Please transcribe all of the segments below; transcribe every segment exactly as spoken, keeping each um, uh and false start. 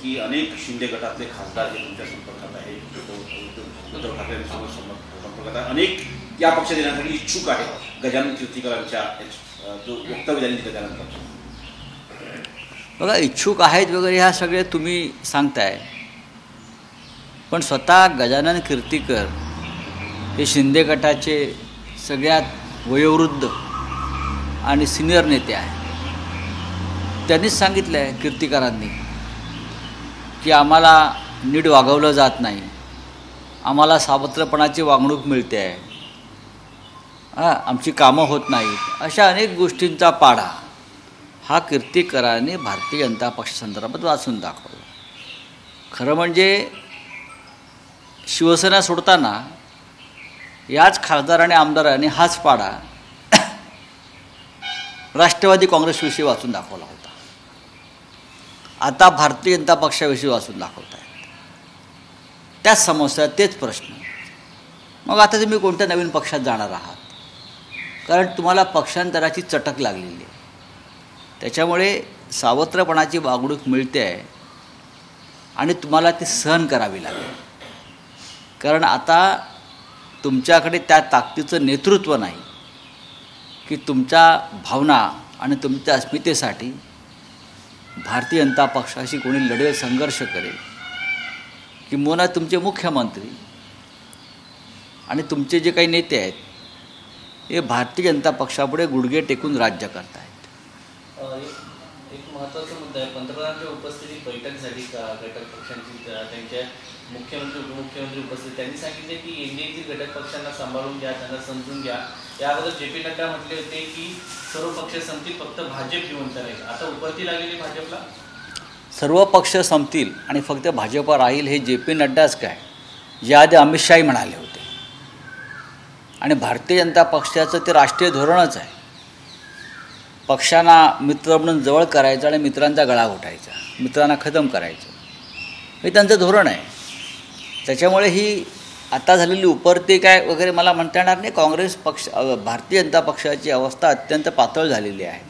की अनेक शिंदे गटातले खासदार हे तुमच्या संपर्कात आहेत, उद्धव ठाकरेंसोबत संपर्कात आहे, अनेक या पक्षात येण्यासाठी इच्छुक आहेत. गजानन कीर्तीकरांच्या जो वक्तव्य झाले गजानन पक्ष बघा, इच्छुक आहेत वगैरे ह्या सगळे तुम्ही सांगताय, पण स्वतः गजानन कीर्तीकर हे शिंदे गटाचे सगळ्यात वयोवृद्ध आणि सिनियर नेते आहेत. त्यांनीच सांगितलं आहे कीर्तीकरांनी की आम्हाला नीट वागवलं जात नाही, आम्हाला सावत्रपणाची वागणूक मिळते आहे, हां आमची कामं होत नाहीत, अशा अनेक गोष्टींचा पाढा हा कीर्तीकरांनी भारतीय जनता पक्षासंदर्भात वाचून दाखवला. खरं म्हणजे शिवसेना सोडताना याच खासदार आणि आमदारांनी हाच पाढा राष्ट्रवादी काँग्रेसविषयी वाचून दाखवला होता. आता भारतीय जनता पक्षाविषयी वाचून दाखवत आहेत. त्याच समस्या, तेच प्रश्न. मग आता तुम्ही कोणत्या नवीन पक्षात जाणार आहात? कारण तुम्हाला पक्षांतराची चटक लागलेली आहे. त्याच्यामुळे सावत्रपणाची वागणूक मिळते आहे आणि तुम्हाला ती सहन करावी लागेल. कारण आता तुमच्याकडे त्या ताकदीचं नेतृत्व नाही की तुमच्या भावना आणि तुमच्या अस्मितेसाठी भारतीय जनता पक्षाशी कोणी लढेल, संघर्ष करेल. किंबहुना तुमचे मुख्यमंत्री आणि तुमचे जे काही नेते आहेत हे भारतीय जनता पक्षापुढे गुडघे टेकून राज्य करत आहेत. एक महत्त्वाचा मुद्दा आहे, पंतप्रधानांच्या उपस्थितीत बैठक झाली का घटक पक्षांची, त्यांच्या मुख्यमंत्री उपमुख्यमंत्री उपस्थित, त्यांनी सांगितले की एनडीएतील घटक पक्षांना सांभाळून घ्या, त्यांना समजून घ्या. याबद्दल जे पी नड्डा म्हटले होते की सर्व पक्ष संपतील, फक्त भाजप जिवंत राहील. आता उपरती लागलेली भाजपला सर्व पक्ष संपतील आणि फक्त भाजप राहील हे जे पी नड्डाच काय, जे आधी अमित शहाही म्हणाले होते. आणि भारतीय जनता पक्षाचं ते राष्ट्रीय धोरणच आहे, पक्षांना मित्र म्हणून जवळ करायचं आणि मित्रांचा गळा घोटायचा, मित्रांना खतम करायचं, हे त्यांचं धोरण आहे. त्याच्यामुळे ही आता झालेली उपरती काय वगैरे मला म्हणता येणार नाही. काँग्रेस पक्ष, भारतीय जनता पक्षाची अवस्था अत्यंत पातळ झालेली आहे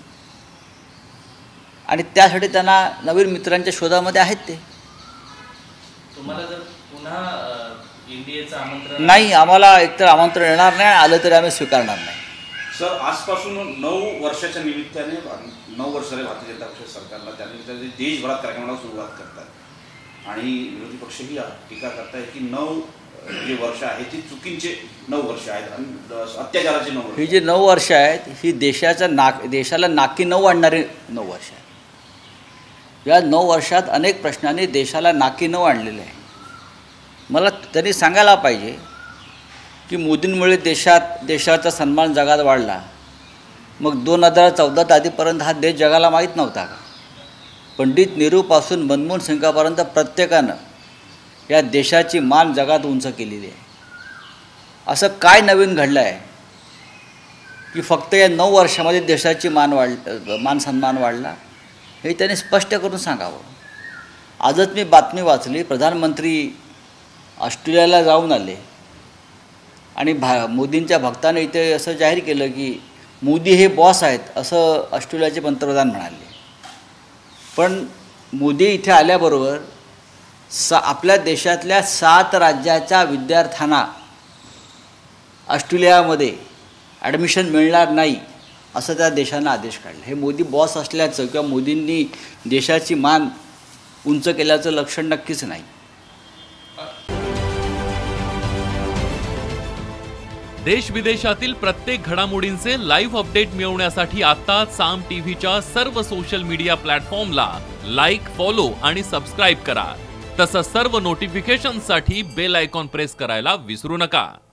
आणि त्यासाठी त्यांना नवीन मित्रांच्या शोधामध्ये आहेत. ते तुम्हाला जर पुन्हा एनडीएचं आमंत्रण नाही, आम्हाला एकतर आमंत्रण येणार नाही, आलं तरी आम्ही स्वीकारणार नाही. सर, आजपासून नऊ वर्षाच्या निमित्ताने नऊ वर्षाने भारतीय जनता पक्ष सरकारला त्यानिमित्ताने देशभरात कार्यक्रमाला सुरुवात करतात आणि विरोधी पक्षही टीका करतायत की नऊ जे वर्ष आहेत ती चुकीचे नऊ वर्ष आहेत आणि अत्याचाराचे नऊ वर्ष. ही जी नऊ वर्ष आहेत ही देशाच्या नाक देशाला नाकी नऊ आणणारी नऊ वर्ष आहेत. या नऊ वर्षात अनेक प्रश्नांनी देशाला नाकी नऊ आणलेले आहे. मला त्यांनी सांगायला पाहिजे की मोदींमुळे देशात देशाचा सन्मान जगात वाढला. मग दोन हजार चौदा आधीपर्यंत हा देश जगाला माहीत नव्हता का? पंडित नेहरूपासून मनमोहन सिंगापर्यंत प्रत्येकानं या देशाची मान जगात उंच केलेली आहे. असं काय नवीन घडलं आहे की फक्त या नऊ वर्षामध्ये देशाची मान वाढ मान सन्मान वाढला? हे त्यांनी स्पष्ट करून सांगावं. आजच मी बातमी वाचली, प्रधानमंत्री ऑस्ट्रेलियाला जाऊन आले आणि भा मोदींच्या भक्ताने इथे असं जाहीर केलं की मोदी हे बॉस आहेत असं ऑस्ट्रेलियाचे पंतप्रधान म्हणाले. पण मोदी इथे आल्याबरोबर सा आपल्या देशातल्या सात राज्याच्या विद्यार्थ्यांना ऑस्ट्रेलियामध्ये ॲडमिशन मिळणार नाही असं त्या देशानं आदेश काढला. हे मोदी बॉस असल्याचं किंवा मोदींनी देशाची मान उंच केल्याचं लक्षण नक्कीच नाही. देश विदेशातील प्रत्येक घडामोडींचे लाईव्ह अपडेट मिळवण्यासाठी आता साम टीव्हीच्या सर्व सोशल मीडिया प्लॅटफॉर्मला लाईक, फॉलो आणि सबस्क्राईब करा. तसंच सर्व नोटिफिकेशनसाठी बेल आयकॉन प्रेस करायला विसरू नका.